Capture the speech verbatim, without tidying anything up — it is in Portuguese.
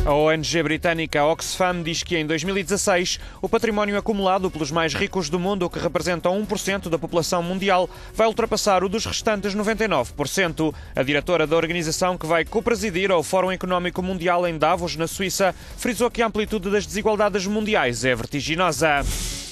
A O N G britânica Oxfam diz que em dois mil e dezasseis o património acumulado pelos mais ricos do mundo, que representam um por cento da população mundial, vai ultrapassar o dos restantes noventa e nove por cento. A diretora da organização, que vai co-presidir ao Fórum Económico Mundial em Davos, na Suíça, frisou que a amplitude das desigualdades mundiais é vertiginosa.